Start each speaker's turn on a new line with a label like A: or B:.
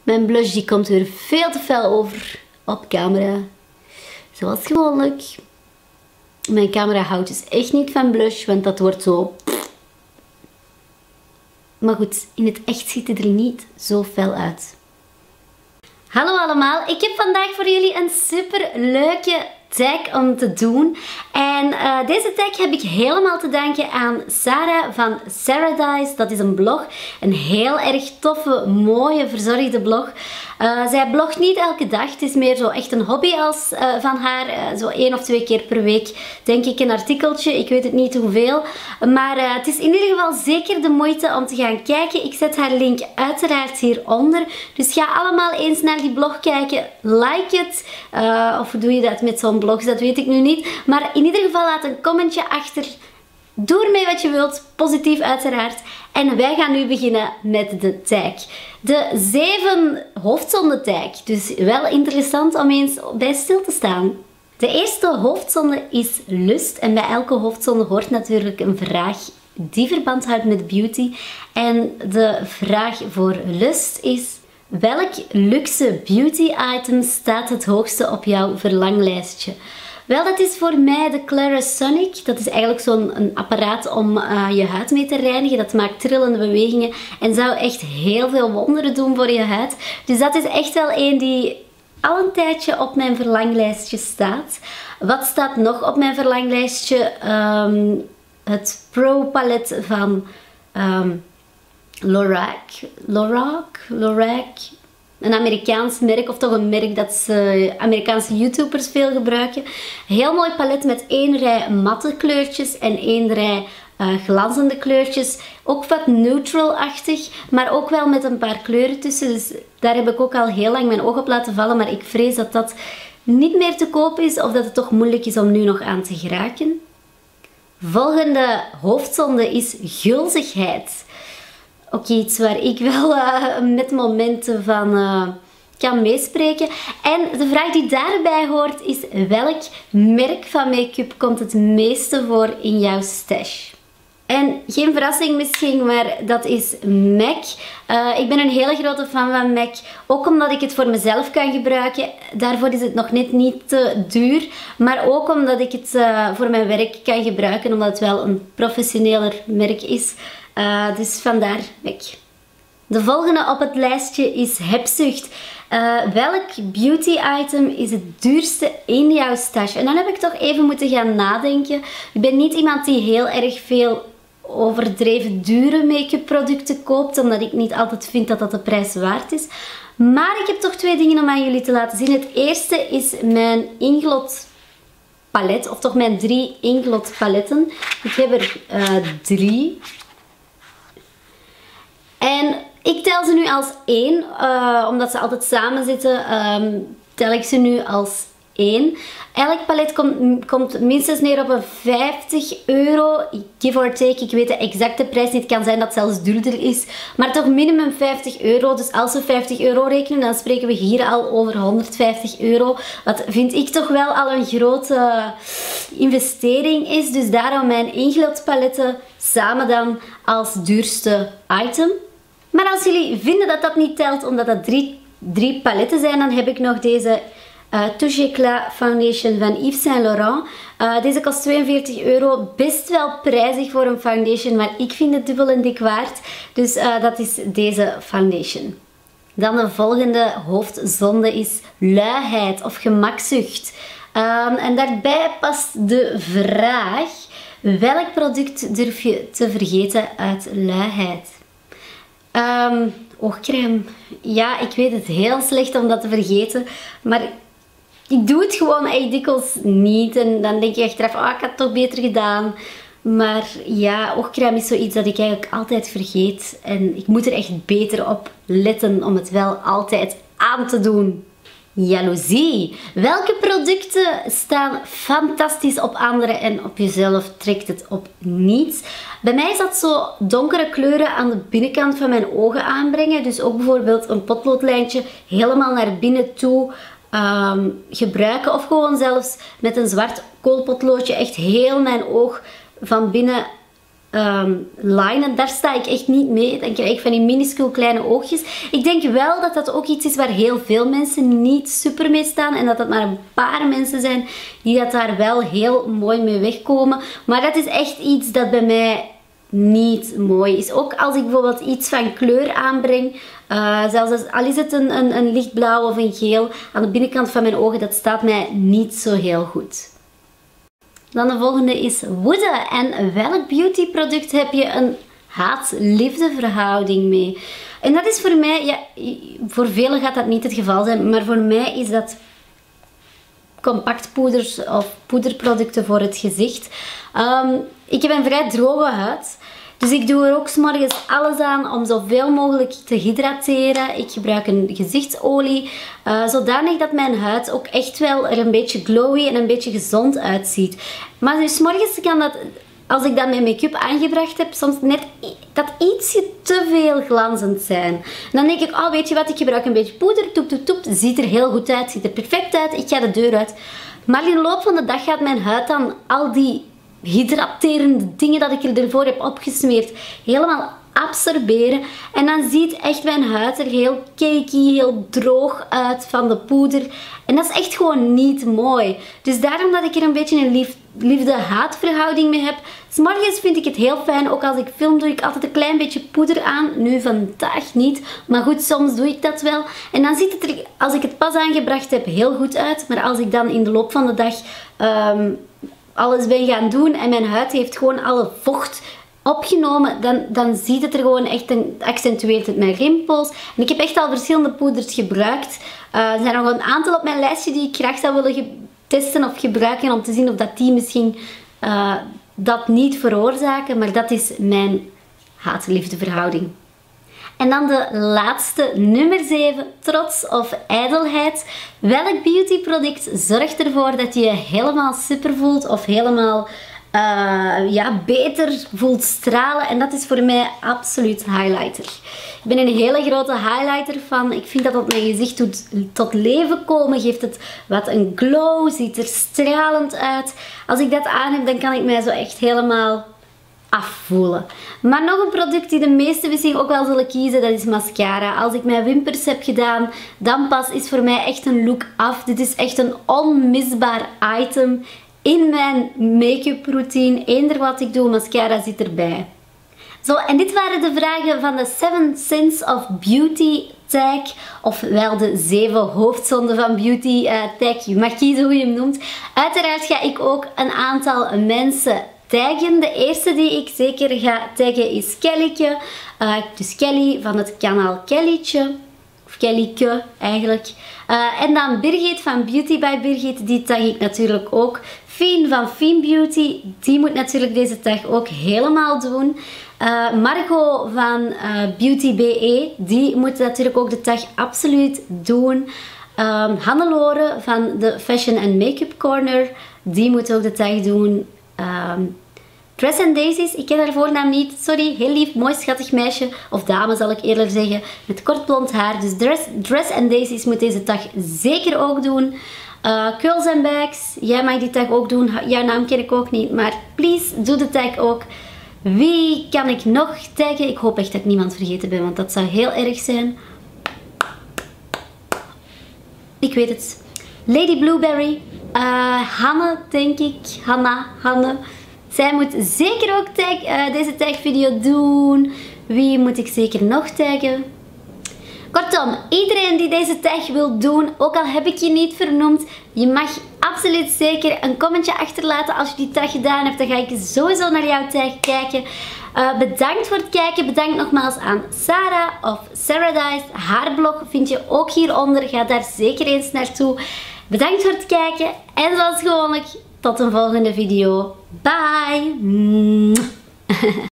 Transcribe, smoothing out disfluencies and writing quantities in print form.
A: Mijn blush die komt weer veel te fel over op camera. Zoals gewoonlijk. Mijn camera houdt dus echt niet van blush, want dat wordt zo... Maar goed, in het echt ziet het er niet zo fel uit. Hallo allemaal, ik heb vandaag voor jullie een super leuke tag om te doen. En deze tag heb ik helemaal te danken aan Sarah van Saradize. Dat is een blog, een heel erg toffe, mooie, verzorgde blog. Zij blogt niet elke dag, het is meer zo echt een hobby als van haar. Zo 1 of 2 keer per week denk ik een artikeltje, ik weet het niet hoeveel. Maar het is in ieder geval zeker de moeite om te gaan kijken. Ik zet haar link uiteraard hieronder. Dus ga allemaal eens naar die blog kijken, like het. Of hoe doe je dat met zo'n blog, dat weet ik nu niet. Maar in ieder geval laat een commentje achter. Doe ermee wat je wilt, positief uiteraard. En wij gaan nu beginnen met de tag. De 7 hoofdzonden tag. Dus wel interessant om eens bij stil te staan. De eerste hoofdzonde is lust. En bij elke hoofdzonde hoort natuurlijk een vraag die verband houdt met beauty. En de vraag voor lust is: welk luxe beauty item staat het hoogste op jouw verlanglijstje? Wel, dat is voor mij de Clarisonic. Dat is eigenlijk zo'n apparaat om je huid mee te reinigen. Dat maakt trillende bewegingen en zou echt heel veel wonderen doen voor je huid. Dus dat is echt wel een die al een tijdje op mijn verlanglijstje staat. Wat staat nog op mijn verlanglijstje? Het Pro palet van Lorac. Een Amerikaans merk, of toch een merk dat Amerikaanse YouTubers veel gebruiken. Een heel mooi palet met 1 rij matte kleurtjes en 1 rij glanzende kleurtjes. Ook wat neutral-achtig, maar ook wel met een paar kleuren tussen. Dus daar heb ik ook al heel lang mijn oog op laten vallen. Maar ik vrees dat dat niet meer te koop is of dat het toch moeilijk is om nu nog aan te geraken. Volgende hoofdzonde is gulzigheid. Ook iets waar ik wel met momenten van kan meespreken. En de vraag die daarbij hoort is: welk merk van make-up komt het meeste voor in jouw stash? En geen verrassing misschien, maar dat is MAC. Ik ben een hele grote fan van MAC. Ook omdat ik het voor mezelf kan gebruiken. Daarvoor is het nog net niet te duur. Maar ook omdat ik het voor mijn werk kan gebruiken. Omdat het wel een professioneler merk is. Dus vandaar MAC. De volgende op het lijstje is hebzucht. Welk beauty item is het duurste in jouw stash? En dan heb ik toch even moeten gaan nadenken. Ik ben niet iemand die heel erg veel overdreven dure make-up producten koopt, omdat ik niet altijd vind dat dat de prijs waard is. Maar ik heb toch 2 dingen om aan jullie te laten zien. Het eerste is mijn Inglot palet, of toch mijn 3 Inglot paletten. Ik heb er 3. En ik tel ze nu als 1, omdat ze altijd samen zitten, tel ik ze nu als 1. Elk palet komt minstens neer op een 50 euro, give or take. Ik weet de exacte prijs niet, het kan zijn dat het zelfs duurder is. Maar toch minimum 50 euro. Dus als we 50 euro rekenen, dan spreken we hier al over 150 euro. Wat vind ik toch wel al een grote investering is. Dus daarom mijn Inglot paletten samen dan als duurste item. Maar als jullie vinden dat dat niet telt, omdat dat 3 paletten zijn, dan heb ik nog deze Touche Éclat Foundation van Yves Saint Laurent. Deze kost 42 euro. Best wel prijzig voor een foundation, maar ik vind het dubbel en dik waard. Dus dat is deze foundation. Dan de volgende hoofdzonde is luiheid of gemakzucht. En daarbij past de vraag: welk product durf je te vergeten uit luiheid? Oogcrème. Ja, ik weet het heel slecht om dat te vergeten. Maar ik doe het gewoon echt dikwijls niet. En dan denk je achteraf, ik had het toch beter gedaan. Maar ja, oogcrème is zoiets dat ik eigenlijk altijd vergeet. En ik moet er echt beter op letten om het wel altijd aan te doen. Jaloezie. Welke producten staan fantastisch op anderen en op jezelf trekt het op niets? Bij mij is dat zo donkere kleuren aan de binnenkant van mijn ogen aanbrengen. Dus ook bijvoorbeeld een potloodlijntje helemaal naar binnen toe gebruiken. Of gewoon zelfs met een zwart koolpotloodje echt heel mijn oog van binnen linen. Daar sta ik echt niet mee. Dan krijg ik van die minuscule kleine oogjes. Ik denk wel dat dat ook iets is waar heel veel mensen niet super mee staan. En dat het maar een paar mensen zijn die dat daar wel heel mooi mee wegkomen. Maar dat is echt iets dat bij mij niet mooi is. Ook als ik bijvoorbeeld iets van kleur aanbreng. Zelfs al is het een lichtblauw of een geel. Aan de binnenkant van mijn ogen. Dat staat mij niet zo heel goed. Dan de volgende is woede. En welk beautyproduct heb je een haat-liefde verhouding mee? En dat is voor mij, ja, voor velen gaat dat niet het geval zijn, maar voor mij is dat compactpoeders of poederproducten voor het gezicht. Ik heb een vrij droge huid. Dus ik doe er ook 's morgens alles aan om zoveel mogelijk te hydrateren. Ik gebruik een gezichtsolie, zodanig dat mijn huid ook echt wel er een beetje glowy en een beetje gezond uitziet. Maar dus 's morgens kan dat, als ik dan mijn make-up aangebracht heb, soms net dat ietsje te veel glanzend zijn. En dan denk ik, oh weet je wat, ik gebruik een beetje poeder, toep toep toep, ziet er heel goed uit, ziet er perfect uit, ik ga de deur uit. Maar in de loop van de dag gaat mijn huid dan al die hydraterende dingen dat ik ervoor heb opgesmeerd helemaal absorberen. En dan ziet echt mijn huid er heel cakey, heel droog uit van de poeder. En dat is echt gewoon niet mooi. Dus daarom dat ik er een beetje een liefde-haatverhouding mee heb. 's Morgens vind ik het heel fijn. Ook als ik film doe ik altijd een klein beetje poeder aan. Nu vandaag niet. Maar goed, soms doe ik dat wel. En dan ziet het er, als ik het pas aangebracht heb, heel goed uit. Maar als ik dan in de loop van de dag alles ben gaan doen en mijn huid heeft gewoon alle vocht opgenomen, dan ziet het er gewoon echt, accentueert het mijn rimpels. En ik heb echt al verschillende poeders gebruikt. Er zijn nog een aantal op mijn lijstje die ik graag zou willen testen of gebruiken om te zien of dat die misschien dat niet veroorzaken. Maar dat is mijn haat-liefde verhouding. En dan de laatste, nummer 7, trots of ijdelheid. Welk beautyproduct zorgt ervoor dat je je helemaal super voelt of helemaal beter voelt stralen? En dat is voor mij absoluut highlighter. Ik ben een hele grote highlighter fan. Ik vind dat op mijn gezicht doet tot leven komen. Geeft het wat een glow, ziet er stralend uit. Als ik dat aan heb, dan kan ik mij zo echt helemaal afvoelen. Maar nog een product die de meesten misschien ook wel zullen kiezen, dat is mascara. Als ik mijn wimpers heb gedaan, dan pas is voor mij echt een look af. Dit is echt een onmisbaar item in mijn make-up routine. Eender wat ik doe, mascara zit erbij. Zo, en dit waren de vragen van de 7 Sins of Beauty tag, ofwel de 7 hoofdzonden van beauty tag. Je mag kiezen hoe je hem noemt. Uiteraard ga ik ook een aantal mensen taggen. De eerste die ik zeker ga taggen is Kellyke. Dus Kelly van het kanaal Kellytje. Of Kellyke eigenlijk. En dan Birgit van Beauty by Birgit. Die tag ik natuurlijk ook. Fien van Fien Beauty. Die moet natuurlijk deze tag ook helemaal doen. Margot van Beauty BE. Die moet natuurlijk ook de tag absoluut doen. Hannelore van de Fashion and Make-up Corner. Die moet ook de tag doen. Dress and Daisies, ik ken haar voornaam niet, sorry, heel lief, mooi schattig meisje, of dame zal ik eerder zeggen, met kort blond haar. Dus Dress and Daisies moet deze tag zeker ook doen. Curls and Bags, jij mag die tag ook doen, jouw naam ken ik ook niet, maar please, doe de tag ook. Wie kan ik nog taggen? Ik hoop echt dat ik niemand vergeten ben, want dat zou heel erg zijn. Ik weet het. Lady Blueberry, Hanne denk ik, Hanne. Zij moet zeker ook deze tagvideo doen. Wie moet ik zeker nog taggen? Kortom, iedereen die deze tag wil doen, ook al heb ik je niet vernoemd, je mag absoluut zeker een commentje achterlaten als je die tag gedaan hebt. Dan ga ik sowieso naar jouw tag kijken. Bedankt voor het kijken. Bedankt nogmaals aan Sarah of Saradice. Haar blog vind je ook hieronder. Ga daar zeker eens naartoe. Bedankt voor het kijken. En zoals gewoonlijk, tot een volgende video. Bye!